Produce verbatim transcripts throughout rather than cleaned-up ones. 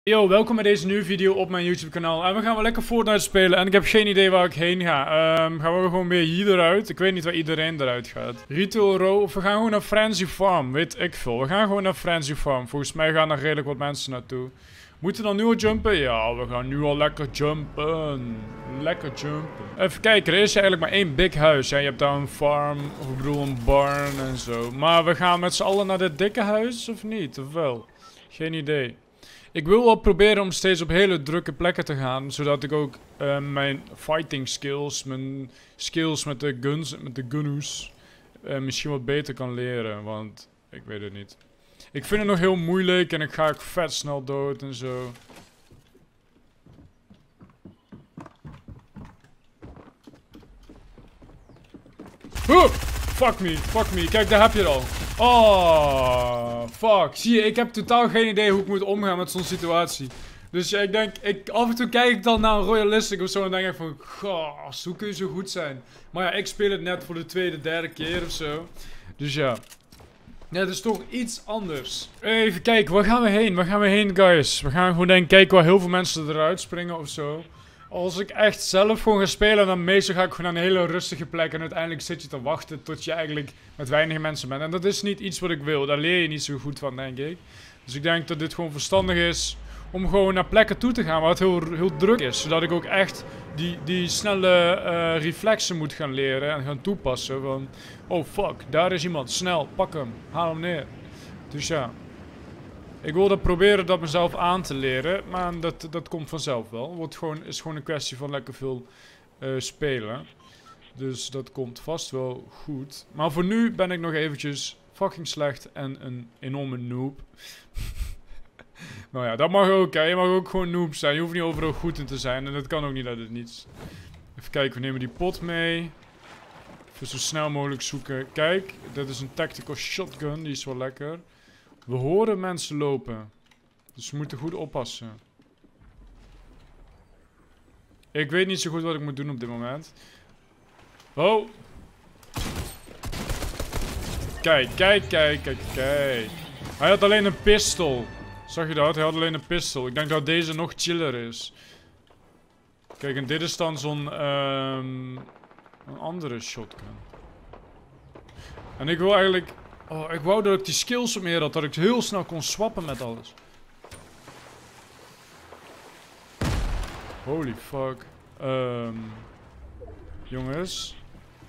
Yo, welkom bij deze nieuwe video op mijn YouTube kanaal. En we gaan wel lekker Fortnite spelen en ik heb geen idee waar ik heen ga. Um, gaan we gewoon weer hier eruit? Ik weet niet waar iedereen eruit gaat. Retail Row of we gaan gewoon naar Frenzy Farm, weet ik veel. We gaan gewoon naar Frenzy Farm. Volgens mij gaan er redelijk wat mensen naartoe. Moeten we dan nu al jumpen? Ja, we gaan nu al lekker jumpen. Lekker jumpen. Even kijken, er is eigenlijk maar één big huis. Ja, je hebt daar een farm, of ik bedoel een barn en zo. Maar we gaan met z'n allen naar dit dikke huis of niet? Of wel? Geen idee. Ik wil wel proberen om steeds op hele drukke plekken te gaan, zodat ik ook uh, mijn fighting skills, mijn skills met de guns, met de gunnoes, uh, misschien wat beter kan leren, want ik weet het niet. Ik vind het nog heel moeilijk en ik ga ook vet snel dood en zo. Oh, fuck me, fuck me. Kijk, daar heb je het al. Oh, fuck. Zie je, ik heb totaal geen idee hoe ik moet omgaan met zo'n situatie. Dus ja, ik denk, ik, af en toe kijk ik dan naar een Royalistic of zo en denk ik van, goh, hoe kun je zo goed zijn? Maar ja, ik speel het net voor de tweede, derde keer of zo. Dus ja. Ja, het is toch iets anders. Even kijken, waar gaan we heen? Waar gaan we heen, guys? We gaan gewoon denk ik kijken waar heel veel mensen eruit springen of zo. Als ik echt zelf gewoon ga spelen, dan meestal ga ik gewoon naar een hele rustige plek. En uiteindelijk zit je te wachten tot je eigenlijk met weinig mensen bent. En dat is niet iets wat ik wil. Daar leer je niet zo goed van, denk ik. Dus ik denk dat dit gewoon verstandig is om gewoon naar plekken toe te gaan waar het heel, heel druk is. Zodat ik ook echt die, die snelle uh, reflexen moet gaan leren en gaan toepassen. Van, oh fuck, daar is iemand. Snel, pak hem. Haal hem neer. Dus ja. Ik wilde proberen dat mezelf aan te leren, maar dat, dat komt vanzelf wel. Het wordt gewoon, is gewoon een kwestie van lekker veel uh, spelen. Dus dat komt vast wel goed. Maar voor nu ben ik nog eventjes fucking slecht en een enorme noob. Nou ja, dat mag ook, hè. Je mag ook gewoon noob zijn. Je hoeft niet overal goed in te zijn en dat kan ook niet uit het niets. Even kijken, we nemen die pot mee. Even zo snel mogelijk zoeken. Kijk, dit is een tactical shotgun, die is wel lekker. We horen mensen lopen. Dus we moeten goed oppassen. Ik weet niet zo goed wat ik moet doen op dit moment. Oh. Kijk, kijk, kijk, kijk, kijk. Hij had alleen een pistool. Zag je dat? Hij had alleen een pistool. Ik denk dat deze nog chiller is. Kijk, en dit is dan zo'n um, een andere shotgun. En ik wil eigenlijk... Oh, ik wou dat ik die skills wat meer had, dat ik heel snel kon swappen met alles. Holy fuck. Um, jongens.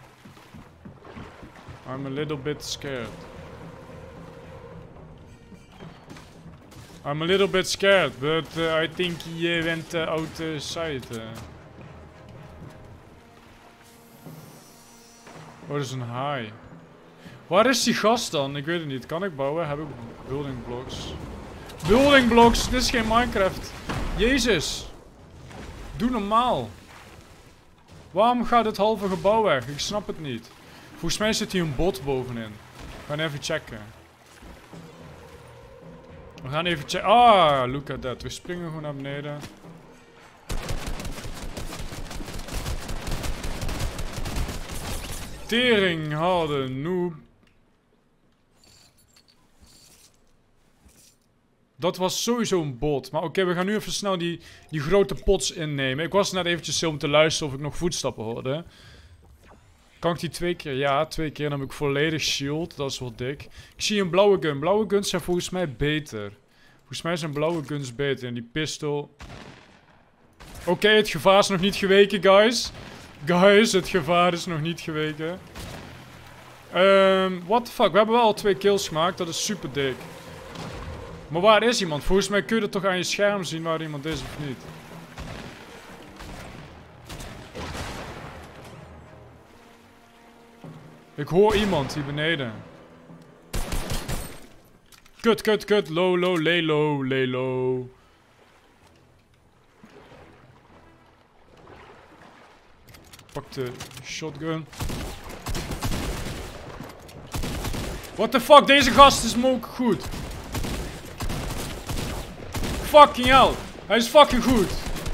I'm a little bit scared. I'm a little bit scared, but uh, I think he uh, went uh, outside. Uh. Oh, dat is een haai. Waar is die gast dan? Ik weet het niet. Kan ik bouwen? Heb ik building blocks? Building blocks! Dit is geen Minecraft. Jezus. Doe normaal. Waarom gaat het halve gebouw weg? Ik snap het niet. Volgens mij zit hier een bot bovenin. We gaan even checken. We gaan even checken. Ah, look at that. We springen gewoon naar beneden. Tering harde noob. Dat was sowieso een bot. Maar oké, okay, we gaan nu even snel die, die grote pots innemen. Ik was net eventjes stil om te luisteren of ik nog voetstappen hoorde. Kan ik die twee keer? Ja, twee keer. Dan heb ik volledig shield. Dat is wel dik. Ik zie een blauwe gun. Blauwe guns zijn volgens mij beter. Volgens mij zijn blauwe guns beter. En die pistool... Oké, okay, het gevaar is nog niet geweken, guys. Guys, het gevaar is nog niet geweken. Um, what the fuck? We hebben wel al twee kills gemaakt. Dat is super dik. Maar waar is iemand? Volgens mij kun je het toch aan je scherm zien waar iemand is of niet. Ik hoor iemand hier beneden. Kut, kut, kut. Low, low, lay low, lay low. Pak de shotgun. What the fuck? Deze gast is me ook goed. Fucking hell. Hij is fucking goed.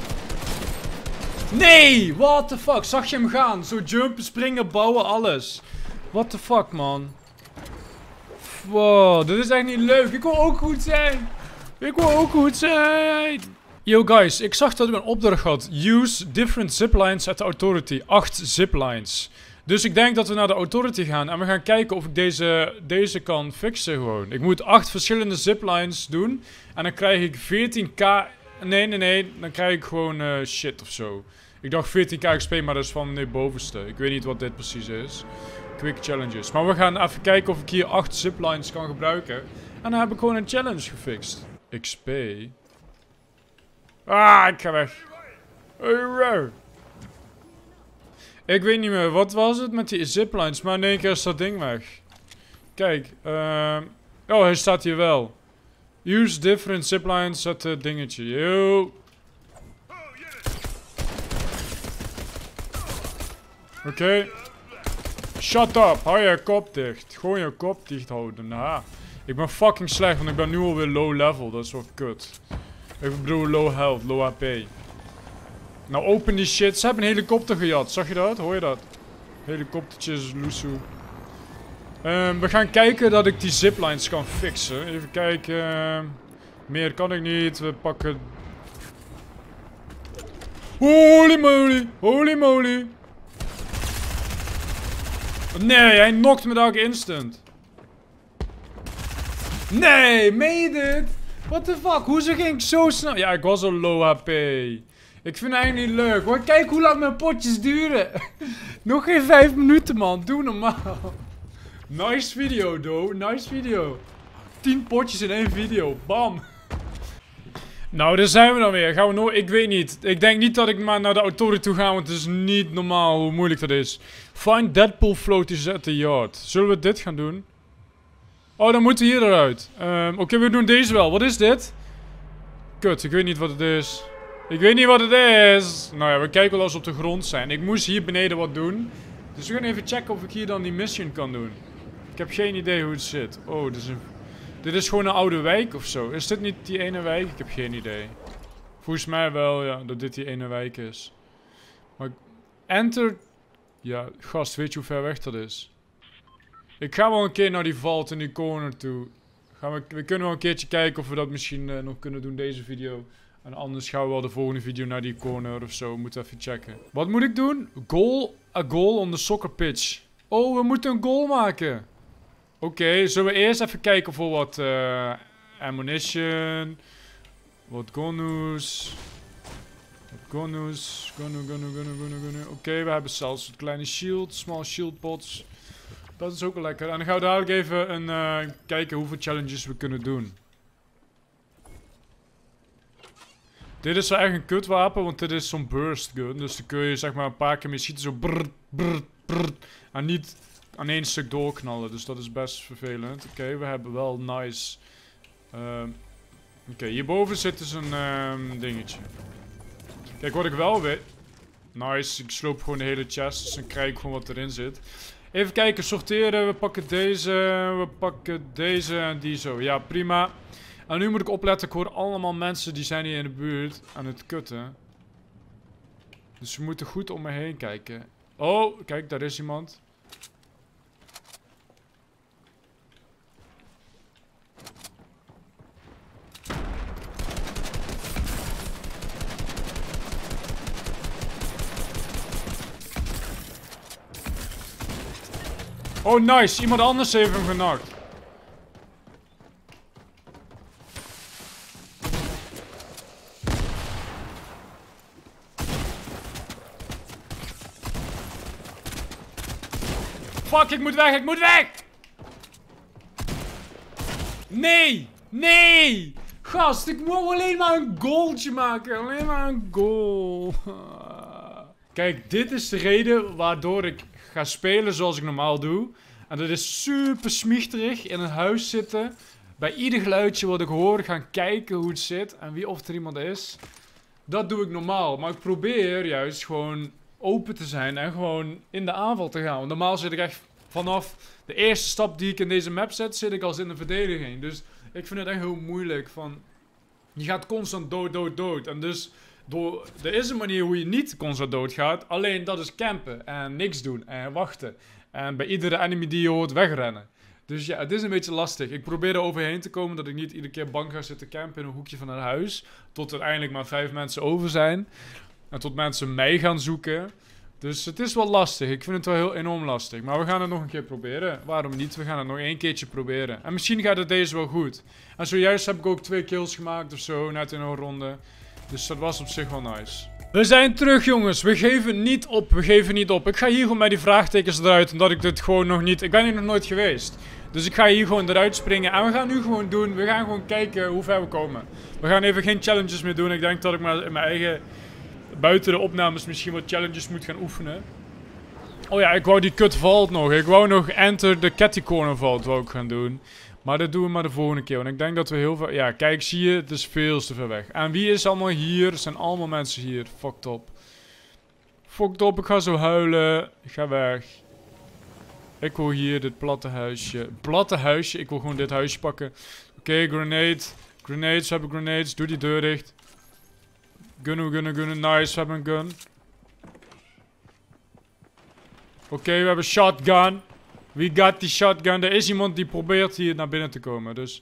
Nee! What the fuck? Zag je hem gaan? Zo jumpen, springen, bouwen, alles. What the fuck, man. Wow, dit is echt niet leuk. Ik wil ook goed zijn. Ik wil ook goed zijn. Yo guys, ik zag dat ik een opdracht had. Use different ziplines at the authority. acht ziplines. Dus ik denk dat we naar de authority gaan en we gaan kijken of ik deze, deze kan fixen gewoon. Ik moet acht verschillende ziplines doen en dan krijg ik veertien k... Nee, nee, nee. Dan krijg ik gewoon uh, shit of zo. Ik dacht veertien k X P, maar dat is van de bovenste. Ik weet niet wat dit precies is. Quick challenges. Maar we gaan even kijken of ik hier acht ziplines kan gebruiken. En dan heb ik gewoon een challenge gefixt. X P. Ah, ik ga weg. Ik weet niet meer, wat was het met die ziplines? Maar in één keer is dat ding weg. Kijk, uh, oh, hij staat hier wel. Use different ziplines at het dingetje. Yo. Oké. Okay. Shut up, hou je kop dicht. Gewoon je kop dicht houden. Nah. Ik ben fucking slecht, want ik ben nu alweer low level. Dat is wel kut. Ik bedoel low health, low H P. Nou, open die shit. Ze hebben een helikopter gejat. Zag je dat? Hoor je dat? Helikoptertjes, loesoe. Um, we gaan kijken dat ik die ziplines kan fixen. Even kijken. Uh, meer kan ik niet. We pakken... Holy moly. Holy moly. Nee, hij knokt me daar ook instant. Nee, meen je dit? What the fuck? Hoezo ging ik zo snel? Ja, ik was al low H P. Ik vind het eigenlijk niet leuk. Maar kijk hoe lang mijn potjes duren. Nog geen vijf minuten, man. Doe normaal. Nice video, though. Nice video. tien potjes in één video. Bam. Nou, daar zijn we dan weer. Gaan we nooit... Ik weet niet. Ik denk niet dat ik maar naar de authority toe ga, want het is niet normaal hoe moeilijk dat is. Find Deadpool floaties at the yard. Zullen we dit gaan doen? Oh, dan moeten we hier eruit. Um, Oké, okay, we doen deze wel. Wat is dit? Kut, ik weet niet wat het is. Ik weet niet wat het is. Nou ja, we kijken wel als we op de grond zijn. Ik moest hier beneden wat doen. Dus we gaan even checken of ik hier dan die mission kan doen. Ik heb geen idee hoe het zit. Oh, dit is een... Dit is gewoon een oude wijk of zo. Is dit niet die ene wijk? Ik heb geen idee. Volgens mij wel, ja, dat dit die ene wijk is. Maar... Enter... Ja, gast, weet je hoe ver weg dat is? Ik ga wel een keer naar die vault in die corner toe. Gaan we, we kunnen wel een keertje kijken of we dat misschien uh, nog kunnen doen, deze video. En anders gaan we wel de volgende video naar die corner of zo. We moeten even checken. Wat moet ik doen? Goal, a goal on the soccer pitch. Oh, we moeten een goal maken. Oké, okay, zullen we eerst even kijken voor wat uh, ammunition. Wat gonus. Wat gonus. Gonu, gonu, gonu, gonu, gonu. Oké, okay, we hebben zelfs een kleine shield. Small shield pots. Dat is ook wel lekker. En dan gaan we dadelijk even een, uh, kijken hoeveel challenges we kunnen doen. Dit is wel echt een kutwapen, want dit is zo'n burst gun. Dus dan kun je zeg maar een paar keer mee schieten, zo brrr, brrr, brrr. En niet aan één stuk doorknallen. Dus dat is best vervelend. Oké, okay, we hebben wel nice... Uh, Oké, okay, hierboven zit dus een um, dingetje. Kijk, wat ik wel weet... Nice, ik sloop gewoon de hele chest. Dus dan krijg ik gewoon wat erin zit. Even kijken, sorteren. We pakken deze, we pakken deze en die zo. Ja, prima. En nu moet ik opletten, ik hoor allemaal mensen die zijn hier in de buurt aan het kutten. Dus we moeten goed om me heen kijken. Oh, kijk, daar is iemand. Oh, nice. Iemand anders heeft hem genakt. Fuck, ik moet weg, ik moet weg! Nee! Nee! Gast, ik moet alleen maar een goaltje maken. Alleen maar een goal. Kijk, dit is de reden waardoor ik ga spelen zoals ik normaal doe. En dat is super smichterig in een huis zitten. Bij ieder geluidje wat ik hoor gaan kijken hoe het zit. En wie of er iemand is. Dat doe ik normaal. Maar ik probeer juist gewoon open te zijn en gewoon in de aanval te gaan. Want normaal zit ik echt vanaf de eerste stap die ik in deze map zet, zit ik als in de verdediging. Dus ik vind het echt heel moeilijk. Van, je gaat constant dood, dood, dood. En dus door, er is een manier hoe je niet constant dood gaat. Alleen dat is campen en niks doen en wachten. En bij iedere enemy die je hoort wegrennen. Dus ja, het is een beetje lastig. Ik probeer er overheen te komen dat ik niet iedere keer bang ga zitten campen in een hoekje van het huis. Tot er eindelijk maar vijf mensen over zijn. En tot mensen mij gaan zoeken. Dus het is wel lastig. Ik vind het wel heel enorm lastig. Maar we gaan het nog een keer proberen. Waarom niet? We gaan het nog één keertje proberen. En misschien gaat het deze wel goed. En zojuist heb ik ook twee kills gemaakt of zo. Net in een ronde. Dus dat was op zich wel nice. We zijn terug, jongens. We geven niet op. We geven niet op. Ik ga hier gewoon met die vraagtekens eruit. Omdat ik dit gewoon nog niet... Ik ben hier nog nooit geweest. Dus ik ga hier gewoon eruit springen. En we gaan nu gewoon doen. We gaan gewoon kijken hoe ver we komen. We gaan even geen challenges meer doen. Ik denk dat ik maar in mijn eigen... buiten de opnames misschien wat challenges moet gaan oefenen. Oh ja, ik wou die kut vault nog. Ik wou nog Enter the Catty Corner vault wou ik gaan doen. Maar dat doen we maar de volgende keer. Want ik denk dat we heel veel... Ja, kijk, zie je? Het is veel te ver weg. En wie is allemaal hier? Er zijn allemaal mensen hier. Fucked up. Fucked up, ik ga zo huilen. Ik ga weg. Ik wil hier dit platte huisje. Platte huisje? Ik wil gewoon dit huisje pakken. Oké, okay, grenade. Grenades, we hebben grenades. Doe die deur dicht. Gunnen, gunnen, gunnen. Nice, we hebben een gun. Oké, okay, we hebben shotgun. We got die shotgun. Er is iemand die probeert hier naar binnen te komen, dus...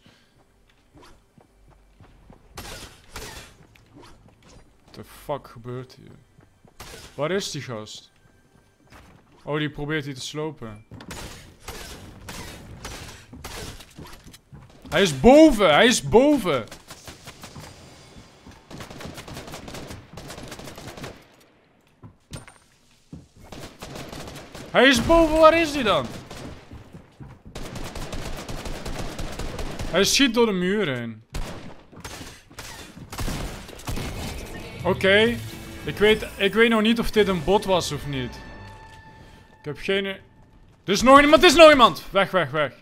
What the fuck gebeurt hier? Waar is die gast? Oh, die probeert hier te slopen. Hij is boven! Hij is boven! Hij is boven, waar is hij dan? Hij schiet door de muur heen. Oké. Okay. Ik weet, ik weet nog niet of dit een bot was of niet. Ik heb geen... Er is nog iemand, er is nog iemand! Weg, weg, weg.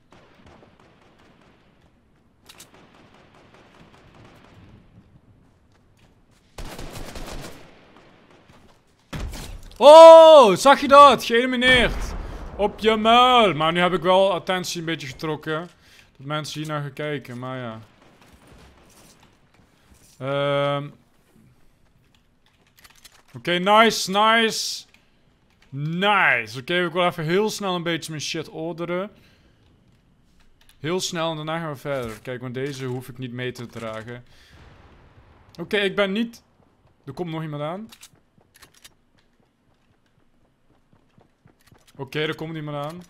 Oh, zag je dat? Geëlimineerd. Op je muil. Maar nu heb ik wel attentie een beetje getrokken. Dat mensen hier naar gaan kijken, maar ja. Um. Oké, okay, nice, nice. Nice. Oké, okay, ik wil even heel snel een beetje mijn shit orderen. Heel snel en daarna gaan we verder. Kijk, want deze hoef ik niet mee te dragen. Oké, okay, ik ben niet... Er komt nog iemand aan. Oké, okay, er komt iemand aan.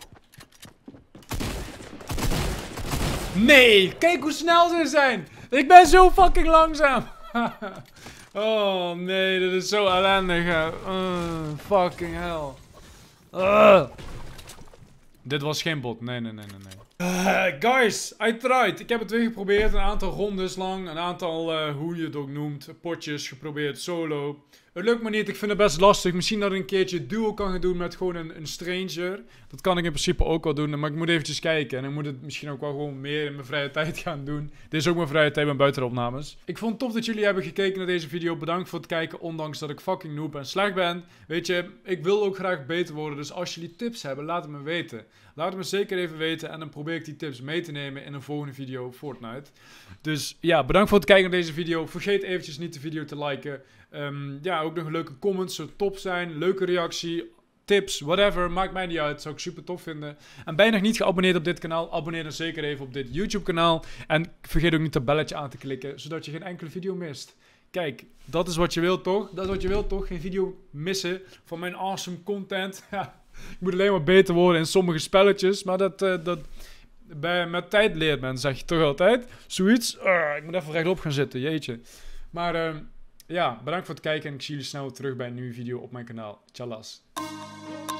Nee, kijk hoe snel ze zijn. Ik ben zo fucking langzaam. Oh nee, dit is zo ellendig. Uh, fucking hell. Uh. Dit was geen bot. Nee, nee, nee, nee, nee. Uh, guys, I tried. Ik heb het weer geprobeerd. Een aantal rondes lang. Een aantal, uh, hoe je het ook noemt, potjes geprobeerd solo. Het lukt me niet. Ik vind het best lastig. Misschien dat ik een keertje duo kan gaan doen met gewoon een, een stranger. Dat kan ik in principe ook wel doen. Maar ik moet eventjes kijken. En ik moet het misschien ook wel gewoon meer in mijn vrije tijd gaan doen. Dit is ook mijn vrije tijd met buitenopnames. Ik vond het tof dat jullie hebben gekeken naar deze video. Bedankt voor het kijken. Ondanks dat ik fucking noob en slecht ben. Weet je, ik wil ook graag beter worden. Dus als jullie tips hebben, laat het me weten. Laat het me zeker even weten. En dan probeer ik die tips mee te nemen in een volgende video Fortnite. Dus ja, bedankt voor het kijken naar deze video. Vergeet eventjes niet de video te liken. Um, ja, ook nog leuke comments. Zou top zijn. Leuke reactie. Tips. Whatever. Maakt mij niet uit. Zou ik super tof vinden. En ben je nog niet geabonneerd op dit kanaal? Abonneer dan zeker even op dit YouTube kanaal. En vergeet ook niet dat belletje aan te klikken. Zodat je geen enkele video mist. Kijk, dat is wat je wilt toch? Dat is wat je wilt toch? Geen video missen van mijn awesome content. Ja, ik moet alleen maar beter worden in sommige spelletjes. Maar dat... Uh, dat bij, met tijd leert men, zeg je toch altijd. Zoiets. Uh, ik moet even rechtop gaan zitten. Jeetje. Maar... Uh, Ja, bedankt voor het kijken en ik zie jullie snel weer terug bij een nieuwe video op mijn kanaal. Tjallas.